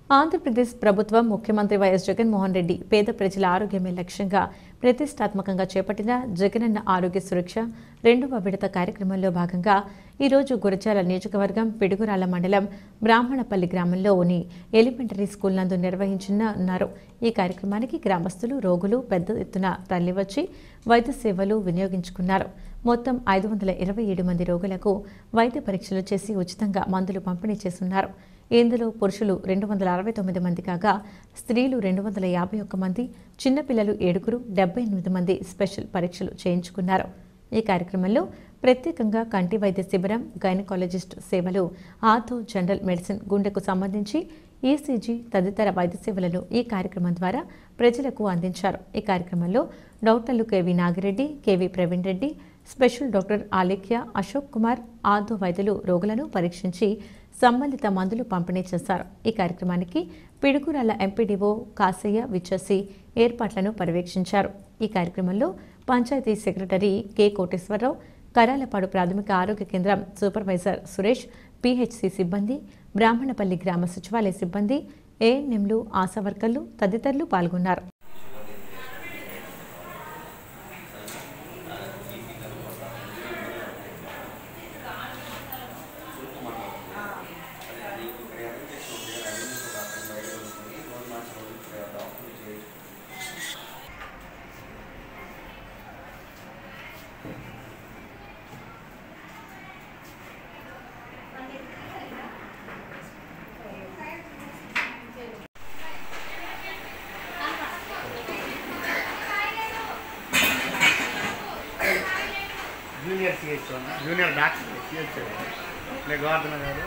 ఆంధ్రప్రదేశ్ ప్రభుత్వం ముఖ్యమంత్రి వైఎస్ జగన్మోహన్ రెడ్డి పేద ప్రజల ఆరోగ్యమే లక్ష్యంగా ప్రతిష్టాత్మకంగా చేపట్టిన జగనన్న ఆరోగ్య సురక్ష 2వ విడత కార్యక్రమంలో భాగంగా ఈరోజు గురజాల నియోజకవర్గం పిడుగురాళ్ల మండలం బ్రాహ్మణపల్లి గ్రామంలోని ఎలిమెంటరీ స్కూల్ నందు నిర్వహించనున్నారు. ఈ కార్యక్రమానికి గ్రామస్తులు, రోగులు పెద్ద ఎత్తున తరలివచ్చి వైద్య సేవలు వినియోగించుకున్నారు. మొత్తం 527 మంది రోగులకు వైద్య పరీక్షలు చేసి ఉచితంగా మందులు పంపిణీ చేస్తున్నారు. ఇందులో పురుషులు 269 మంది కాగా స్త్రీలు 251 మంది, చిన్నపిల్లలు 7, 78 మంది స్పెషల్ పరీక్షలు చేయించుకున్నారు. ఈ కార్యక్రమంలో ప్రత్యేకంగా కంటి వైద్య శిబిరం, గైనకాలజిస్ట్ సేవలు, ఆర్థో, జనరల్ మెడిసిన్, గుండెకు సంబంధించి ఈసీజీ తదితర వైద్య సేవలను ఈ కార్యక్రమం ద్వారా ప్రజలకు అందించారు. ఈ కార్యక్రమంలో డాక్టర్లు KV Nagireddy, KV Praveen Reddy, special doctor Alekhya, Ashok Kumar, ortho వైద్యులు రోగులను పరీక్షించి సంబంధిత మందులు పంపిణీ చేశారు. ఈ కార్యక్రమానికి పిడుగురాళ్ల ఎంపీడీఓ కాసయ్య విచ్చేసి ఏర్పాట్లను పర్యవేక్షించారు. ఈ కార్యక్రమంలో పంచాయతీ సెక్రటరీ కె కోటేశ్వరరావు, కరాలపాడు ప్రాథమిక ఆరోగ్య కేంద్రం సూపర్వైజర్ సురేష్, పీహెచ్సీ సిబ్బంది, బ్రాహ్మణపల్లి గ్రామ సచివాలయ సిబ్బంది, ఏఎన్ఎంలు, ఆశా వర్కర్లు తదితరులు పాల్గొన్నారు. Junior CH junior doctor CH Govardhana గారు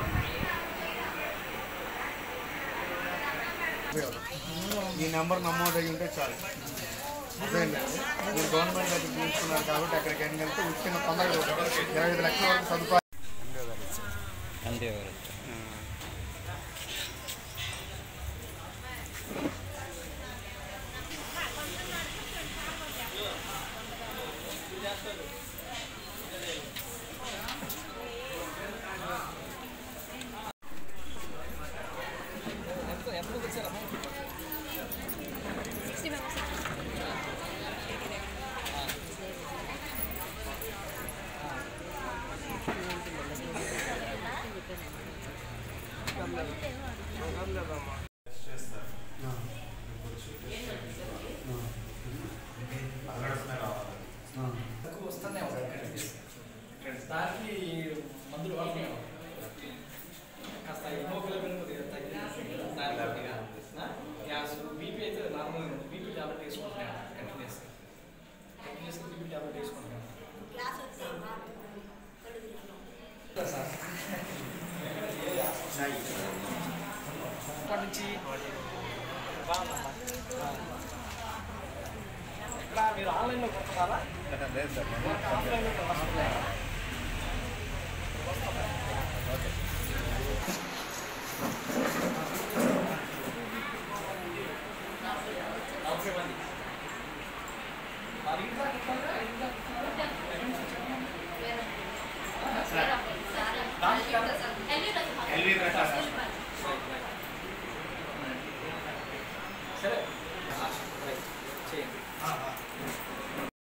ఈ నెంబర్ నమోదయ్యి ఉంటే చాలు. అదేంటండి మీరు గవర్నమెంట్ దగ్గర తీసుకున్నారు కాబట్టి అక్కడికి వెళ్తే ఉచితంగా తొందరగా 25 లక్షల వరకు సదుపాయం. దానికి మందులు వాడుతున్నాం కాస్త హిమోగ్లోబిన్ కొద్దిగా తగ్గింది. దాని గ్యాస్, బీపీ అయితే నార్మల్ బీపీ ట్యాబ్లెట్ వేసుకుంటున్నాను కంటిన్యూస్గా బీపీ ట్యాబ్లెట్ వేసుకుంటున్నాను. అప్పటి నుంచి బాగుందమ్మా. ఇక్కడ మీరు ఆన్లైన్లో కొట్టున్నారా? ఆఫ్లైన్లో